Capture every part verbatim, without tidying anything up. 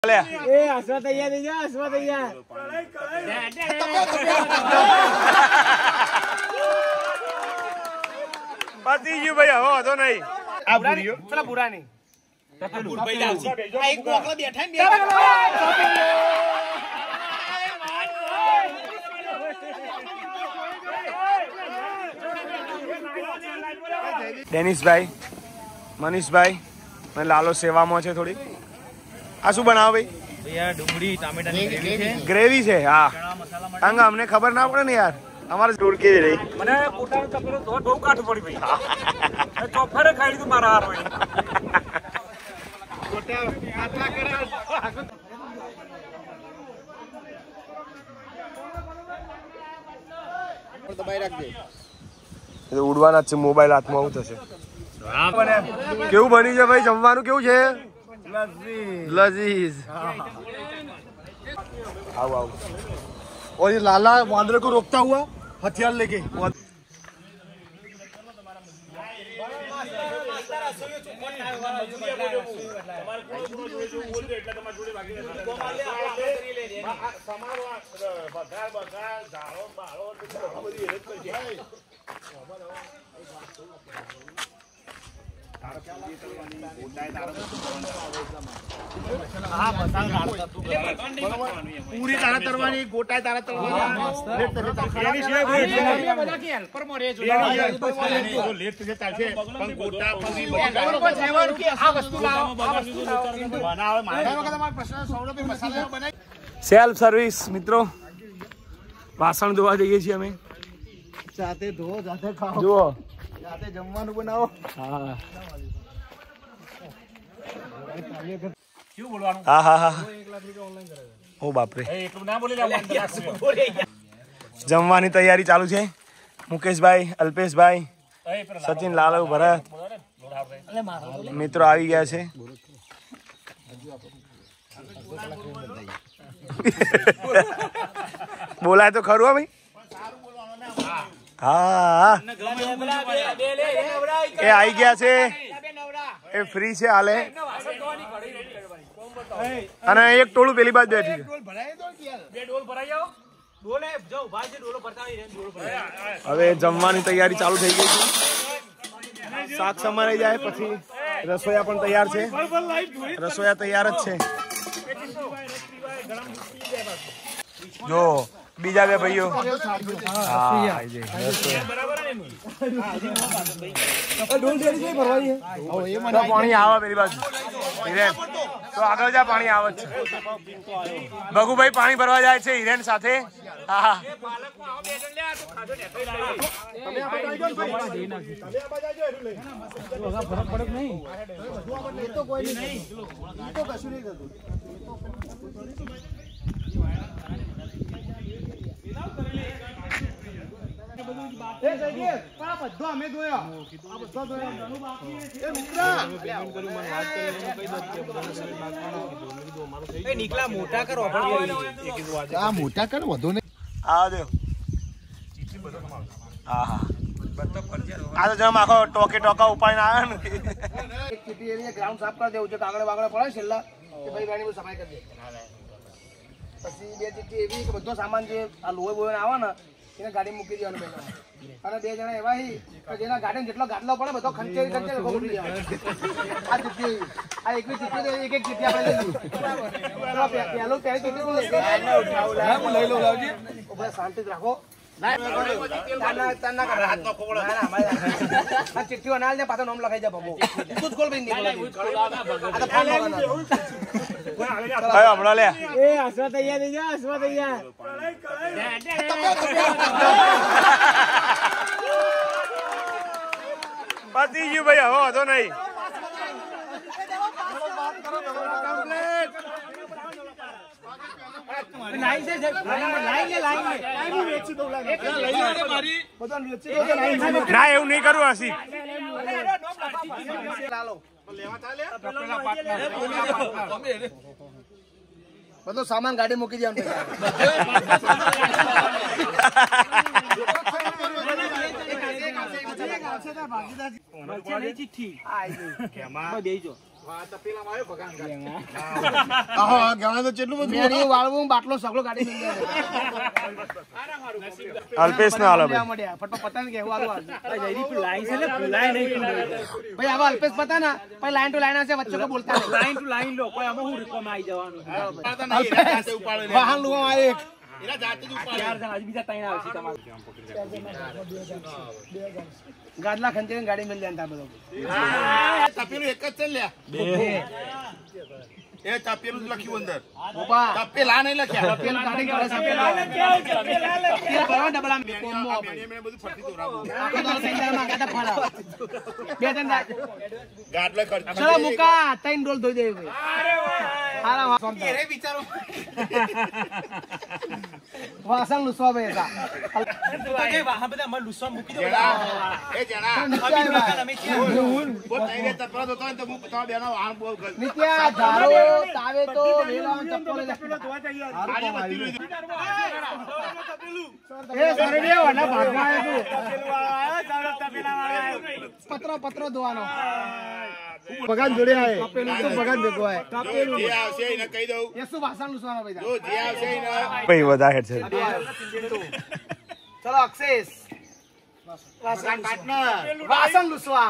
ए हसवा तैयार नहीं जा हसवा तैयार पति जी भैया हो तो नहीं आप बुरी हो चला बुरा नहीं एक बोकला बैठा है डेनिस भाई मनीष भाई मैं लालो सेवा में छे थोड़ी आ शू बनाओ भाई भैया डूंगरी टामेटा की ग्रेवी है ग्रेवी है हां अंगा हमने खबर ना पड़े ने यार हमारे दूर के रही મને પોતાનો ચપલો ધો બહુ કાઠ પડી ભાઈ એ ચોફરે ખાઈ લીધું મારા હાર ભાઈ ગોટા આટલા કરે દબાઈ રાખજે એ તો ઉડવાના છે મોબાઈલ હાથમાં આવું થશે કેવું બની છે ભાઈ જમવાનું કેવું છે लजीज आओ आओ और ये लाला वांदरे को रोकता हुआ हथियार लेके पूरी तारा तरवानी गोटा तारा तरवानी पर मोरे जो लेट से चालશે પણ ગોટા પૂરી આ વસ્તુ લાવો આ વસ્તુ બનાવો મારે તમારો પ્રશ્ન સૌનો पे મસાલા બનાવી સેલ્ફ સર્વિસ મિત્રો વાસણ ધોવા જઈએ છીએ અમે જાતે ધો જાતે ખાઓ જો જાતે જમવાનું બનાવો હા क्यों बोलवानो हां हां हां एक लाख रुपया ऑनलाइन करेगा ओ बाप रे एक ना बोले जाओ जमवानी तैयारी चालू छे मुकेश भाई अल्पेश भाई सचिन लालू भरत मित्रों આવી ગયા છે બોલાય તો ખરું ભાઈ હા એ આવી ગયા છે એ ફ્રી છે હાલે અને એક ટોળું પેલી બાજુ બેઠી છે હવે જમવાની તૈયારી ચાલુ થઈ ગઈ છે શાક સમારાઈ જાય પછી રસોયા પણ તૈયાર છે રસોયા તૈયાર જ છે જો બીજા બે ભાઈઓ પાણી આવે પેલી બાજુ હિરેન તો આગળ જા પાણી આવે છે ભગુભાઈ પાણી ભરવા જાય છે હિરેન સાથે હા મોટા કરો મોટા કરો વધુ નહીં આ દો હા હા આ તો જમ આખો ટોકે ટોકા ઉપાડીને આવ્યા ને એક ચીટી એરિયા ગ્રાઉન્ડ સાફ કરી દેવું છે કાગળ વાગળ પડે છેલ્લા કે ભાઈ ગાડી સફાઈ કરી દે પછી બે ચીટી એવી કે બધો સામાન જે આ લોહી બોય આવે ને એને ગાડી મૂકી દેવાનું પહેલા અને બે જણા એવા કે જેના ગાડી જેટલો ગાડલો પડે બધો ખંચેરી ખંચેરી ખોટી જાય આ ચીટી આ એકવી ચીટી એક એક ચીટી આપણે લઈ પેલો પહેલો પહેલી ચીટી લઈ લઈ લો લાવજી ઓબે શાંતિ રાખો ના તાના તાના કર હાથમાં ખોળો ના ના આ ચીટીઓ નાલ ને પાછો નામ લખાઈ જા બાબુ તું જ કોલ બઈ નીકળ આ તો ફોન લગાના આયો હમણાં લે એ હસવા તૈયાર થઈ જા હસવા તૈયાર પતિ જી ભૈયા હો તો નહીં લાઈન છે લાઈન લે લાઈન લે લાઈન વેચી દો લાઈન મારી બધાને વેચી દો ના એવું નહીં કરું હસી લાલો લેવા ચાલે પેલા પાર્ટનર બધો સામાન ગાડી મૂકી દેવાનું ચિઠ્ઠી કેમાં બેજો બાટલો સગળો કાઢી અલ્પેશ ના હાલો પતા ને કેવું લાઈન છે ને ભૂલાય નહીં ભાઈ હવે અલ્પેશ પતા ના પછી લાઈન ટુ લાઈન હશે વચ્ચે બોલતા લાઈન ટુ લાઈન લો કોઈ આમાં હું રિકોમ આવી જવાનું વાહન લુવા આવે એક ગાદલા ખંચે ગાડી મિલ જાય બધો તપેલું એક જ છે લ્યા એ તપેલું લખ્યું અંદર ઓપા તપેલા નહીં લખ્યા તપેલું કાઢી કરે તપેલા તપેલા ભરવા ડબલા કોમો મેને બધું ફરતી તો રાબુ આખો દોર સેન્ટર માં ગાડા ફાડા બે ત્રણ ગાડલા ખર્ચ ચલો મુકા ત્રણ ડોલ ધોઈ દે અરે વાહ હારા કેરે વિચારો વાસણ લુસવા બેસા તો કે વાહ બધા મન લુસવા મૂકી દો એ જણા અભી તમે બોલ નહીં તપરા તો તો હું તો બેના વાહન બોલ નિત્યા ધારો તાવે તો વેલા ચપ્પલ લે એ સરે લે વાના ભાગમાં આવ્યો તું તપેલા વાળા પત્રો પત્રો ધોવાનો ભગવાન જોડે આય તપેલું તો ભગવાન ભેગો આય તપેલું જે આવશે એને કહી દઉં એ શું ભાષણ લુસવાનો ભાઈ જો જે આવશે એને ભાઈ વધારે છે ચલો અક્ષેશ વાસણ પાર્ટનર વાસણ લુસવા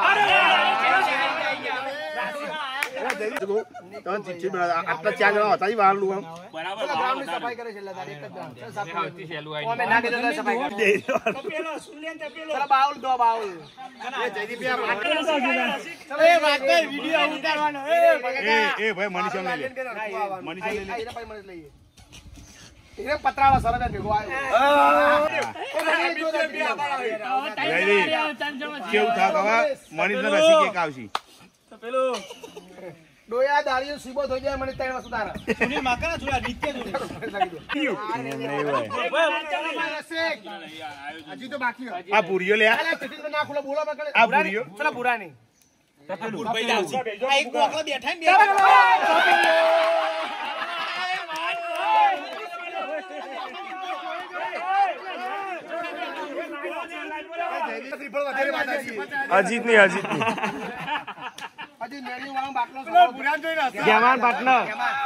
આટલા ચાર જણા હતા બહાર લુવા બરાબર ગ્રાઉન્ડ ની સફાઈ કરે છે એટલે એક જ સફાઈ છેલું આવી અમે ના કીધું સફાઈ કરી તપેલો સુલિયન તપેલો ચલો બાઉલ દો બાઉલ એ જયદીપિયા પાર્ટનર ચલો એ વાત કર વિડિયો ઉતારવાનો એ એ ભાઈ મનીષા લઈ લે મનીષા લઈ લે એને ભાઈ મનીષ લઈએ એ પતરાળા સરબે ભેગો આવ્યો કેવું થા કવા મનીષ ને રસી કેક આવશી પેલો ડોયા દાળીઓ સીબો થઈ જાય મને ત્રણ વસ્તુ તારા સુનિલ માકરા જોયા નિત્ય હજી તો બાકી આ પૂરીઓ લે અલે ચિઠ્ઠી ના ખુલા બોલા મકડે આ પૂરીઓ ચલા પૂરા નહીં તપેલું ભાઈ લાવજી આ એક કોકલા બેઠા ને અજીત ની અજીત ની હજી મેન્યુ વાળો બાટલો ચલો પુરાન જોઈને જવાન પાર્ટનર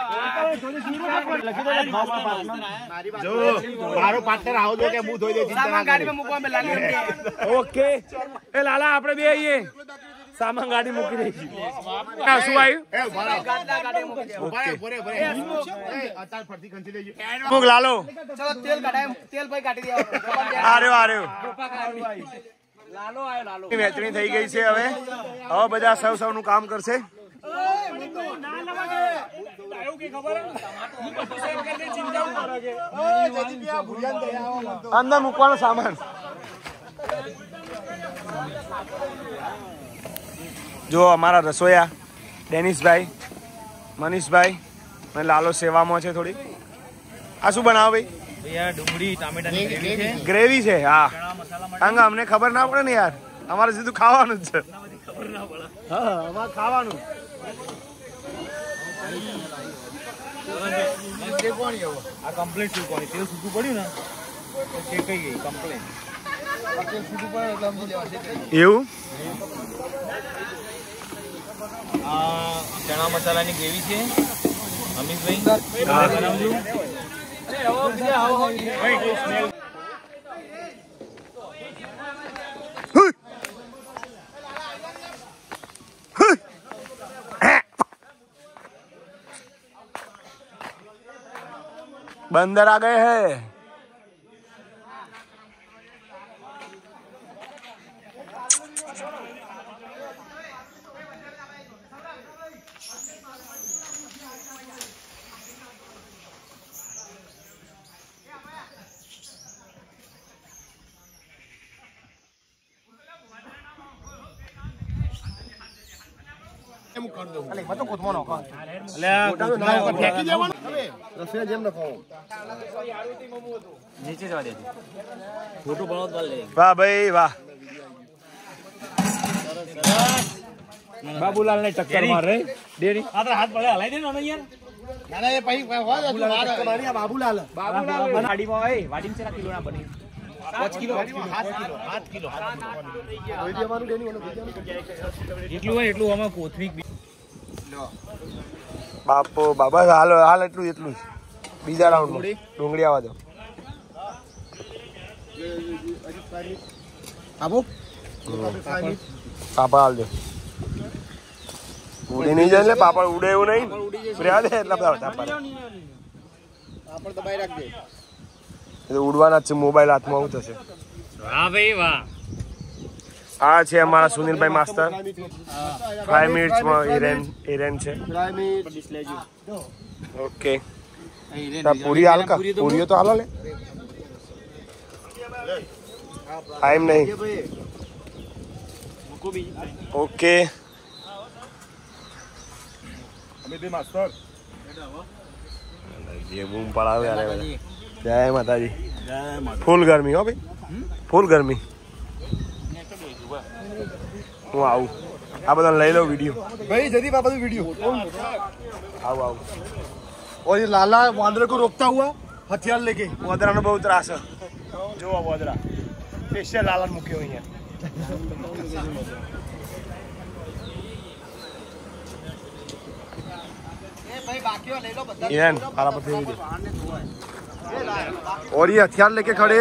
જો મારો પાર્ટનર આવો દો કે હું ધોઈ દે સામાન ગાડીમાં મૂકવા મે લાલી ઓકે એ લાલા આપણે બે આઈએ સામાન ગાડી મૂકી દઈશું ના શું આવ્યું એ ગાડલા ગાડી મૂકી દે ઓકે ભરે ભરે એ અતાર ફરતી કંચી લેજો મૂક લાલો ચલો તેલ કાઢાય તેલ ભાઈ કાઢી દેવા આર્યો આર્યો લાલો આયો લાલો વેચણી થઈ ગઈ છે હવે હવે બધા સૌ સૌનું કામ કરશે અંદર મૂકવાનો સામાન જો અમારા રસોયા ડેનિશભાઈ મનીષભાઈ અને લાલો સેવામાં છે થોડી આ શું બનાવો ભાઈ ડુંગળી ટામેટાની ગ્રેવી છે ગ્રેવી છે હા કારણ કે અમને ખબર ના પડે ને યાર અમારે સીધું ખાવાનું જ છે ખબર ના પડે હા અમારે ખાવાનું આ કમ્પ્લીટ શું કોની તેલ સૂકું પડ્યું ને તો કે કઈ ગઈ કમ્પ્લીટ તેલ સૂકું પડે એટલે સમજી લેવા છે એવું આ ચણા મસાલાની ગ્રેવી છે અમિતભાઈ બનાવજો बंदर आ गए हैं નીચે જવા દેજો ફોટો બનાવ તો લે વાહ ભાઈ વાહ બાબુલાલ ને ટક્કર મારે ડેરી આ તો હાથ પડે હલાઈ દે ને યાર ના ના એ પછી હોય તો બાબુલાલ બાબુલાલ બાબુલાલ વાડીમાં હોય વાડીમાં ચેલા કિલો ના બની પાંચ કિલો સાત કિલો સાત કિલો એટલું હોય એટલું આમાં કોથમીર બાપો બાબા હાલ હાલ એટલું એટલું જ. બીજા રાઉન્ડમાં ડુંગળી આવવા દો. આપો પાપડ હાલ દો. ઉડી નહીં જાય ને પાપડ ઉડે એવું નહીં રહ્યા દે એટલા બધા પાપડ પાપડ દબાઈ રાખજે. એ તો ઉડવાના જ છે. મોબાઈલ હાથમાં આવું થશે. વાહ ભાઈ વાહ. આ છે અમારા સુનિલભાઈ માસ્ટર. ફ્રાય મિનિટ્સમાં હિરેન હિરેન છે. ઓકે પૂરી હાલ કા પૂરીઓ તો હાલો લે ટાઈમ નહીં. ઓકે જે બૂમ પડાવે જય માતાજી. ફૂલ ગરમી હો ભાઈ ફૂલ ગરમી. હું આવું આ બધા લઈ લઉં વિડીયો भाई जल्दी पापा तो वीडियो આવું આવું. और ये लाला वांदरे को रोकता हुआ हथियार लेके વોદરાનો બહુ ત્રાસ છે. જોવો વોદરા સ્પેશિયલ લાલન મૂક્યો અહીંયા. भाई बाकी ले लो बता હિરેન આલા પર ફેરવી દે. और ये हथियार लेके खड़े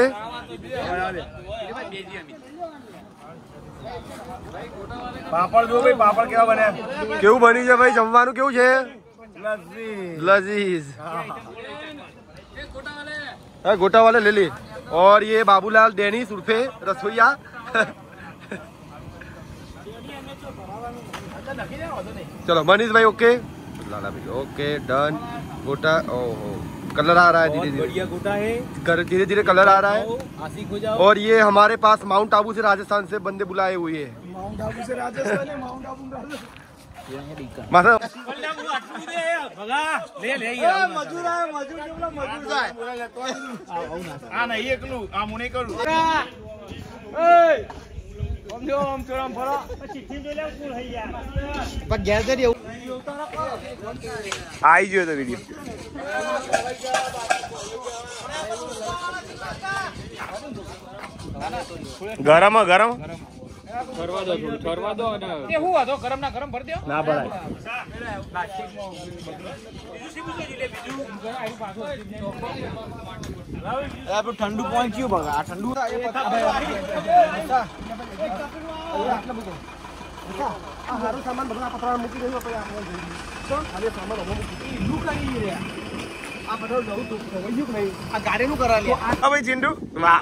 પાપડ જો ભાઈ પાપડ કેવા બન્યા. કેવું બન્યું છે ભાઈ જમવાનું કેવું છે. लजीज गोटा वाले ले ली. और ये बाबूलाल डेनिस उर्फे रसोईया. चलो मनीष भाई ओके लाला भाई ओके डन. गोटा ओहो कलर आ रहा है धीरे धीरे. बढ़िया गोटा है. धीरे धीरे कलर आ रहा है. आशिक हो जाओ. और ये हमारे पास माउंट आबू से राजस्थान से बंदे बुलाए हुए हैं. माउंट आबू से राजस्थान है माउंट आबू माता ले ले मजूर है मजूर जेवला मजूर जाय आ नहीं एकलू आ मुने करू ए ओम जो ओम चोरम फरो चिट्ठी दे ले फूल है यार पर गैस दे आई जो तो वीडियो गरम गरम ફરવા દો થોડું ફરવા દો અને એ હું હતો ગરમ ના ગરમ ભર દો ના ભરાય. ठंडू पहुंच्યું બગા આ ઠંડુ આ હારું સામાન બધા પતરા મૂકી દેજો પછી આપણે કોણ હવે સામાન હવે મૂકી લુક આવી રે આ બધો જવું તો વયું નહીં આ ગાડીનું કરા લે હા ભાઈ ચિંટુ વાહ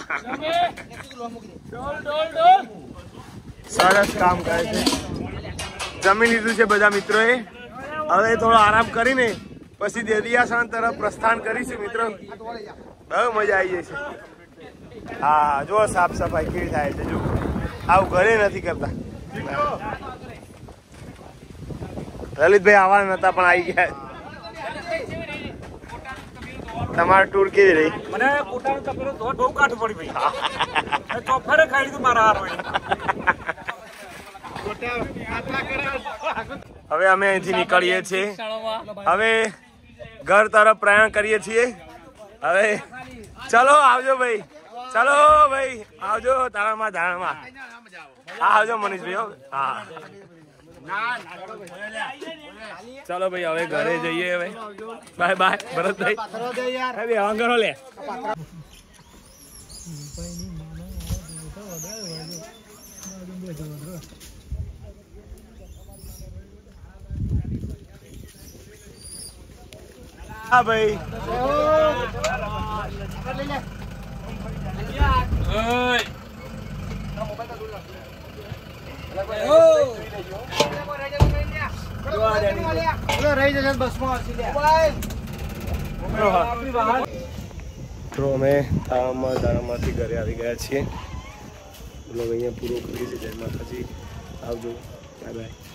ડોલ ડોલ ડોલ સરસ કામ કરે છે. જમી લીધું છે બધા મિત્રોએ. હવે થોડો આરામ કરીને પછી દેદિયાસણ તરફ પ્રસ્થાન કરીશું મિત્રો. બહુ મજા આવી જશે. હા જો સાફ સફાઈ કેવી થાય છે. જો આવું ઘરે નથી કરતા. લલિતભાઈ આવવાના નતા પણ આવી ગયા. તમારો ટૂર કેવી રહી. મને કોટાનો તપેલો ધોધ બહુ કાઠું પડી ભાઈ ચોફરે ખાઈ લીધું મારા હાર હવે અમે અહીંથી નીકળીએ છીએ. હવે ઘર તરફ પ્રયાણ કરીએ છીએ. હવે ચલો આવજો ભાઈ. ચલો ભાઈ આવજો તારામાં ધારામાં. હા આવજો મનીષભાઈ. હા ચલો ભાઈ હવે ઘરે જઈએ. હવે બાય બાય ભરતભાઈ. હવે અંગરો લે. હા ભાઈ રહી જશે બસમાં મિત્રો અમે તારામાં દારામાંથી ઘરે આવી ગયા છીએ. બ્લોગ અહીંયા પૂરો કરીએ છીએ. જય માતાજી. આવજો બાય બાય.